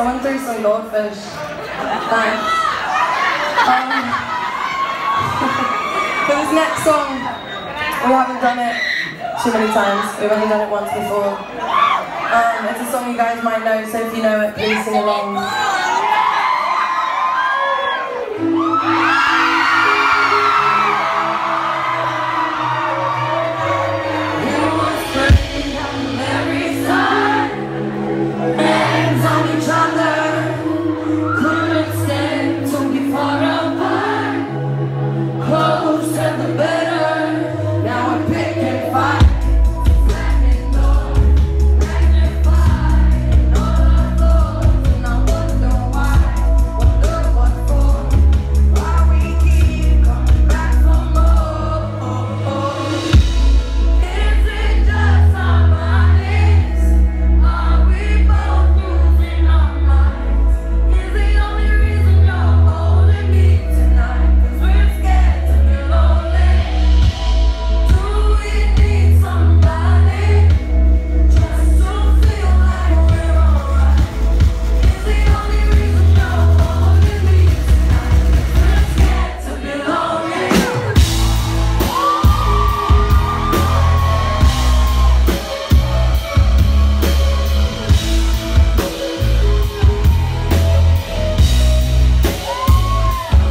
I went through some goldfish. Thanks. For this next song, we haven't done it too many times. We've only done it once before. It's a song you guys might know, so if you know it, please sing along.